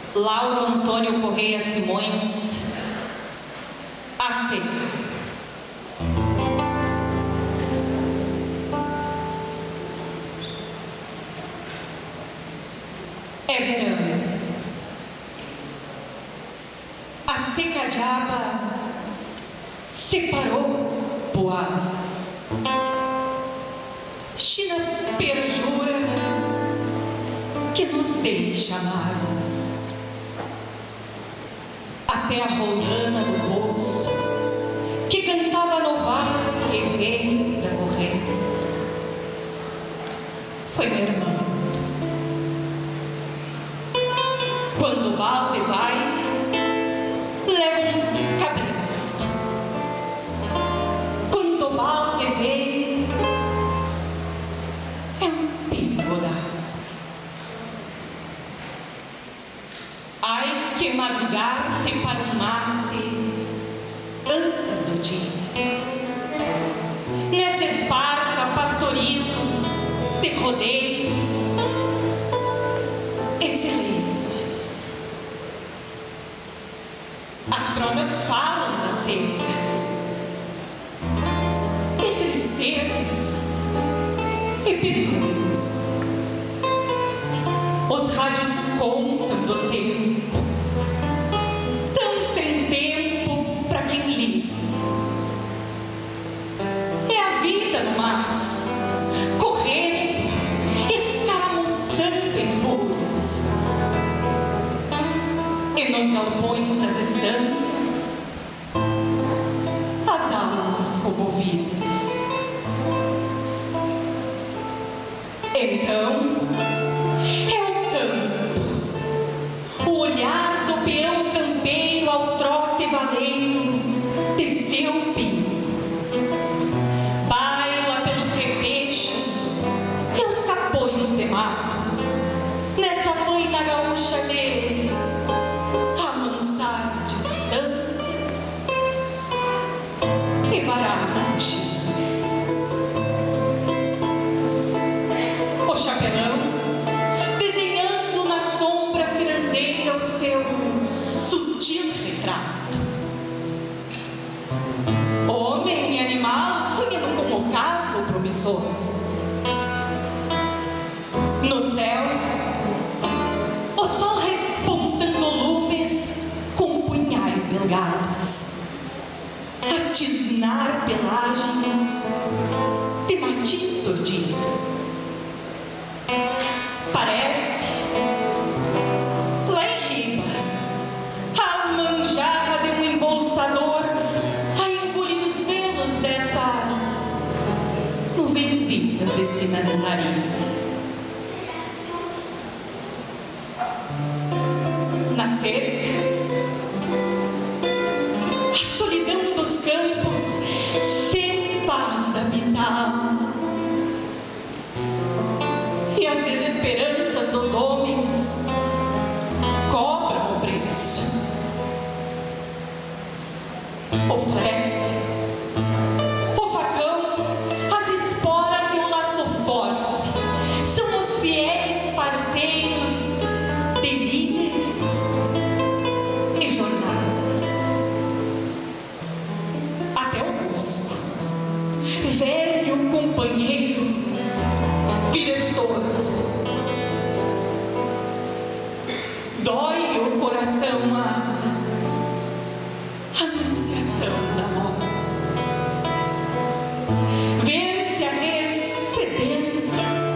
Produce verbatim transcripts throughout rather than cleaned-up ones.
Lauro Antônio Correia Simões, A Seca. É verão. A seca diaba separou Poá. China perjura que nos deixa amargos. Até a rolana do poço que cantava novar que veio da corrente foi meu irmão. Quando o balde vai, leva um cabresto. Quando o balde vem, é um pícola. Ai que madrugar-se para um mate antes do dia. Nessa esparta pastoril de rodeios e silêncios. As prosas falam da seca, e tristezas e perguntas. Os rádios contam do tempo, tão sem tempo para quem lê. É a vida no mas, correndo, escaramuçando em folhas. E nos galpões das estâncias, as almas comovidas. Então, é o campo, o olhar do peão campeiro ao trote valeiro de seu pinho. Baila pelos repechos e os capões de mato, nessa faina gaúcha de amansar distâncias e varar montes. O chapelão, desenhando na sombra cirandeira o seu sutil retrato. Homem e animal sonhando com o ocaso promissor. No céu, o sol repontando lumes com punhais delgados, a tisnar pelagens de matins tordinho. Parece, lá em riba, a manjarra de um embolsador a engolir os velos dessas nuvenzitas de sinanaria. Na cerca, a solidão dos campos sem paz habital. E as desesperanças dos homens cobram o preço. O flerte, o facão, as esporas e o laço forte são os fiéis parceiros de líderes e jornadas. Até o busco, velho companheiro, vira estorvo. Dói o coração a anunciação da morte. Ver-se a res sedenta,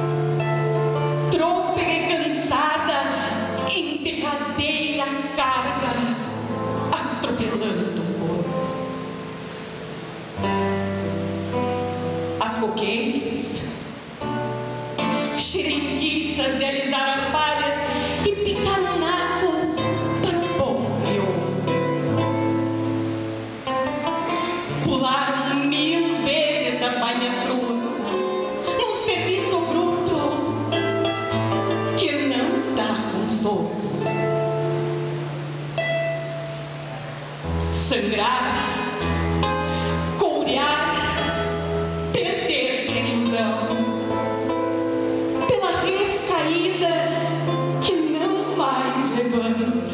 trôpega e cansada, em derradeira carga, atropelando o corpo. As coqueiras, xiringuitas de alisar as palhas e picar o naco para o bom crioulo. Pularam mil vezes das bainhas cruas, num serviço bruto que não dá consolo. Sangrar, courear, perder-se em ilusão, pela rescaída que não mais levanta.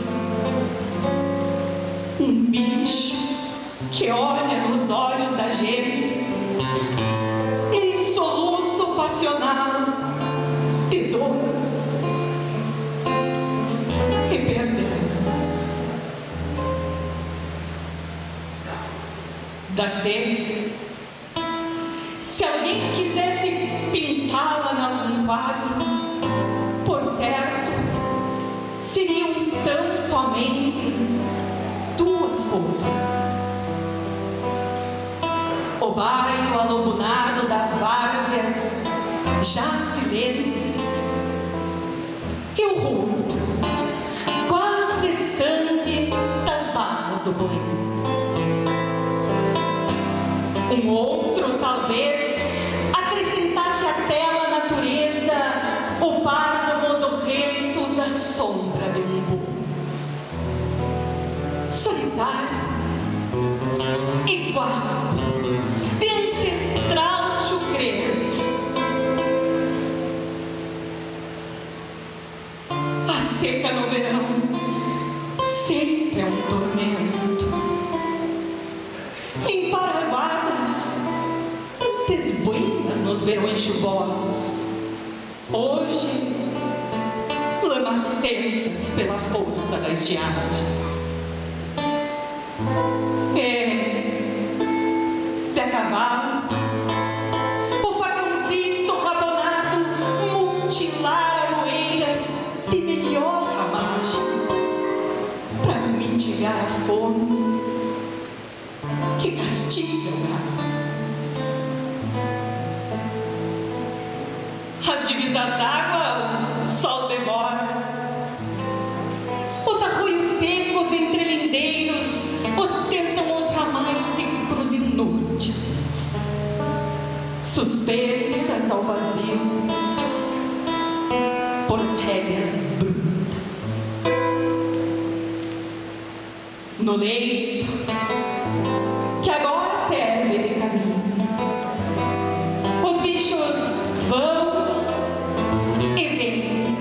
Um bicho que olha nos olhos da gente, um soluço passional de dor e perdão. Da sede, se alguém quisesse pintá-la em algum quadro, por certo, seriam tão somente duas roupas: o bairro alobunado das várzeas já silentes e o rosto quase sangue das barras do banho. Um outro, talvez, acrescentasse à tela natureza o pardo modorrento da sombra de um burro. Solitário, igual, de ancestral chucreza. A seca no verão sempre é um tormento. Limpar aguadas, antes buenas nos verões chuvosos, hoje lamacentas pela força da estiagem. É, de a cavalo, o facãozito rabonado mutilar aroeiras de melhor ramagem para mitigar a fome que castiga o gado. As divisas d'água o sol devora. Os arroios secos entre lindeiros ostentam os ramais de cruz inútil, suspensas ao vazio por rédeas brutas. No leito que agora serve de caminho, os bichos vão e vêm.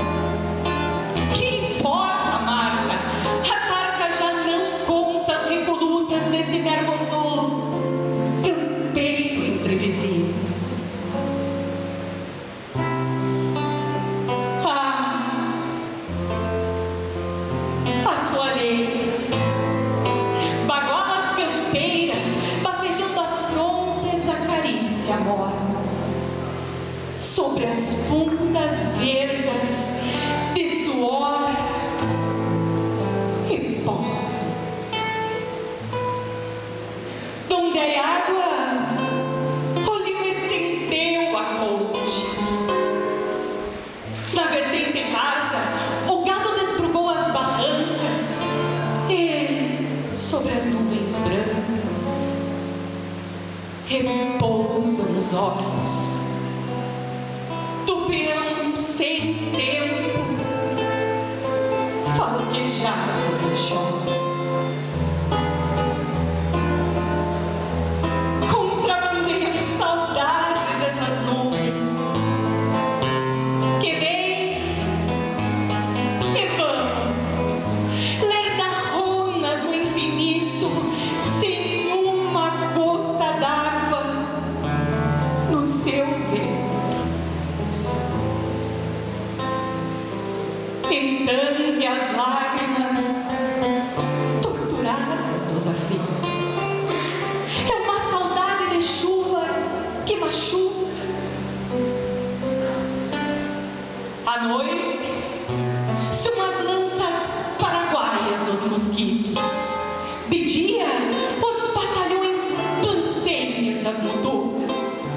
Que importa a marca? A marca já não conta as recolutas desse mermoso campeiro entre vizinhos. Ah, assoalheiras, bagualas campeiras, bafejando as frontes, a carícia morna sobre as fundas verdes de suor e pó. Donde a água, o rio estendeu a ponte. Na vertente rasa, o gado desbrugou as barrancas e, sobre as nuvens brancas, repousam os olhos do peão sem tempo, falquejado em choro. Contrabandeiam saudades essas nuvens que vêm e vão ler runas no infinito sem uma gota d'água no seu vento. Tentando as lágrimas torturadas dos aflitos. É uma saudade de chuva que machuca. À noite são as lanças paraguaias dos mosquitos. De dia, os batalhões pantenhes das mutucas.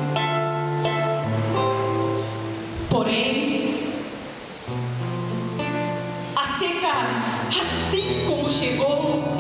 Porém, a seca, assim como chegou,